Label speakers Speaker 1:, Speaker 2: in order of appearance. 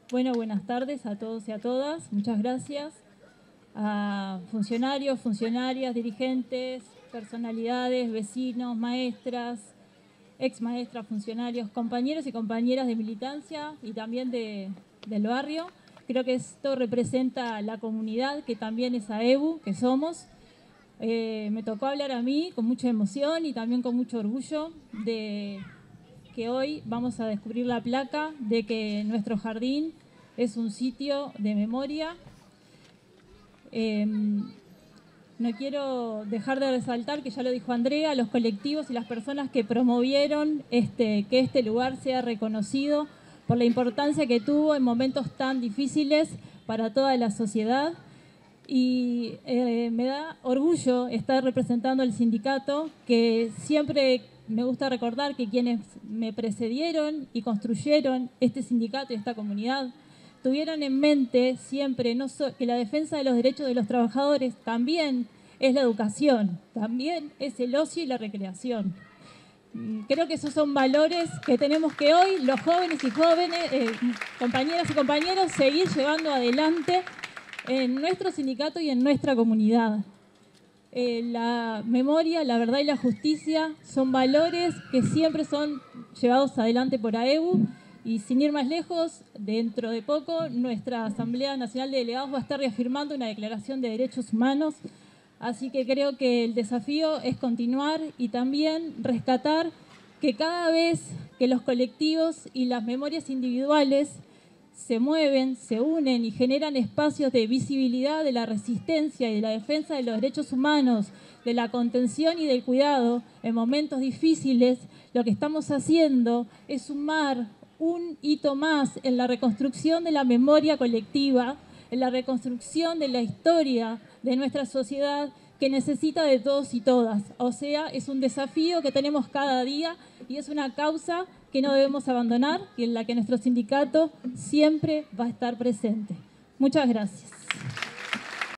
Speaker 1: Bueno, buenas tardes a todos y a todas. Muchas gracias a funcionarios, funcionarias, dirigentes, personalidades, vecinos, maestras, ex maestras, funcionarios, compañeros y compañeras de militancia y también del barrio. Creo que esto representa la comunidad, que también es AEBU, que somos. Me tocó hablar a mí con mucha emoción y también con mucho orgullo de que hoy vamos a descubrir la placa de que nuestro jardín es un sitio de memoria. No quiero dejar de resaltar, que ya lo dijo Andrea, los colectivos y las personas que promovieron que este lugar sea reconocido por la importancia que tuvo en momentos tan difíciles para toda la sociedad. Y me da orgullo estar representando al sindicato, que siempre me gusta recordar que quienes me precedieron y construyeron este sindicato y esta comunidad tuvieron en mente siempre que la defensa de los derechos de los trabajadores también es la educación, también es el ocio y la recreación. Creo que esos son valores que tenemos que hoy los jóvenes y jóvenes, compañeras y compañeros, seguir llevando adelante en nuestro sindicato y en nuestra comunidad. La memoria, la verdad y la justicia son valores que siempre son llevados adelante por AEBU, y sin ir más lejos, dentro de poco nuestra Asamblea Nacional de Delegados va a estar reafirmando una declaración de derechos humanos, así que creo que el desafío es continuar y también rescatar que cada vez que los colectivos y las memorias individuales se mueven, se unen y generan espacios de visibilidad de la resistencia y de la defensa de los derechos humanos, de la contención y del cuidado en momentos difíciles, lo que estamos haciendo es sumar un hito más en la reconstrucción de la memoria colectiva, en la reconstrucción de la historia de nuestra sociedad, que necesita de todos y todas. O sea, es un desafío que tenemos cada día y es una causa que no debemos abandonar y en la que nuestro sindicato siempre va a estar presente. Muchas gracias.